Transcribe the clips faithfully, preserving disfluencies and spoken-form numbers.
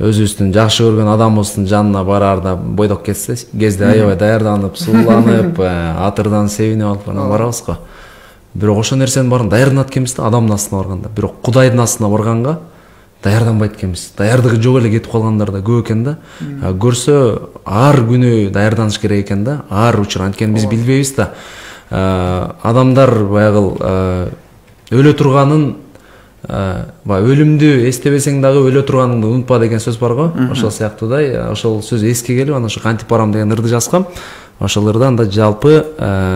өзүбүздүн жакшы көргөн адамыбыздын жанына бараарда бойдок кезде аябай даярданып, сууланып, атырдан себинип алып барабыз го. Бирок ошол нерсенин баарын даярданат экенбиз да адамдын астына барганда. Бирок Кудайдын астына барганга даярданбайт экенбиз. Даярдыгы жок эле кетип калгандар да көп экен да. Көрсө ар күнү даярданыш керек экен да. Ар учур анткени биз билбейбиз да. Адамдар баягы өлө турганын, баягы өлүмдү эстебесең дагы өлө турганыңды унутпа деген сөз бар го. Ошол сыяктуудай, ошол сөз эске келип, анан ошо кантип барам деген ырды жазгам. Ошол ырда анда жалпы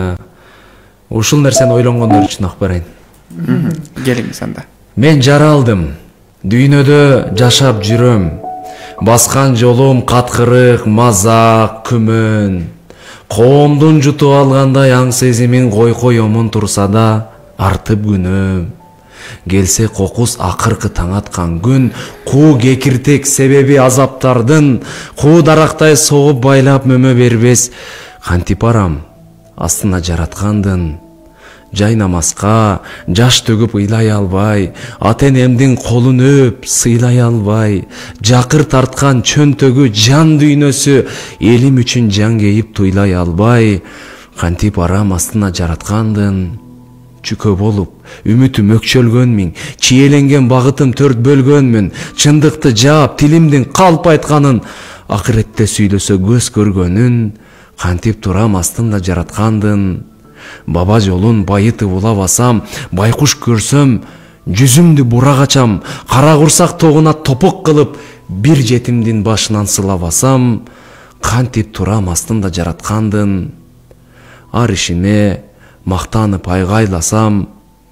ушул нерсени ойлонгондор үчүн окуп берейин. Келиңиз анда. Мен жаралдым, дүйнөдө жашап жүрөм. Баскан жолум каткырык, мазак, күмөн. Коомдун жутуп алгандай аң сезимин кой-койомун турса да, артып күнөм. Келсе кокус акыркы таң аткан күн, куу кекиртек себеби азаптардын, куу дарактай согуп байлап мөмө бербес. Кантип барам астына жараткандын. Жай намазга жаш төгүп ыйлай албай, ата-энемдин колун өп сыйлай албай, жакыр тарткан чөнтөгү жан дүйнөсү элим үчүн жан кейип туйлай албай. Кантип барам астына жараткандын. Чүкө болуп үмүтүм өкчөлгөнмүн, чиеленген багытым төрт бөлгөнмүн, чындыкты жаап тилимдин калп айтканын, акыретте сүйлөсө көз көргөнүн. Кантип турам астында жараткандын. Баба жолун байытып улабасам, байкуш көрсөм жүзүмдү бурак ачам, кара курсак тогуна топук кылып бир жетимдин башынан сылабасам. Кантип турам астында жараткандын. Ар ишиме мактанып айгайласам,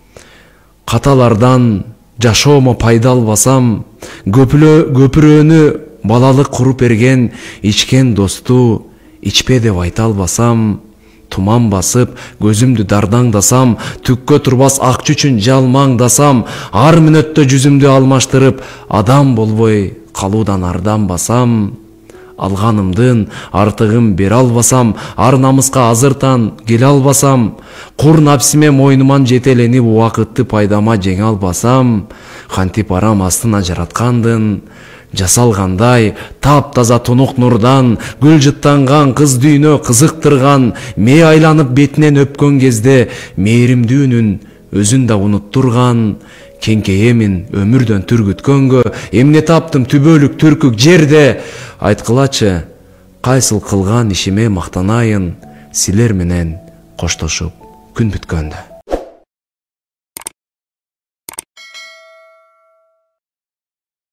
каталардан жашоомо пайда албасам, көпүрөнү балалык куруп берген ичкен досту ичпе деп айта албасам, туман басып көзүмдү дардаңдасам, түккө турбас ак чүчүн жалмаңдасам, ар мүнөттө жүзүмдү алмаштырып адам болбой калуудан арданбасам, алганымдын артыгын бере албасам, ар намыска азыртан келе албасам, кур напсиме мойнуман жетеленип убакытты пайдама жеңе албасам. Кантип барам астына жараткандын. Жасалгандай таптаза тунук нурдан, гүл жыттанган кыз дүйнө кызыктырган, мээ айланып бетинен өпкөн кезде мээримдүүнүн өзүн да унуттурган. Кеңкейемин өмүрдөн түргүткөнгө, эмне таптым түбөлүк түркүк жерде. Айткылачы, кайсыл кылган ишиме мактанайын, силер менен коштошуп күн бүткөндө.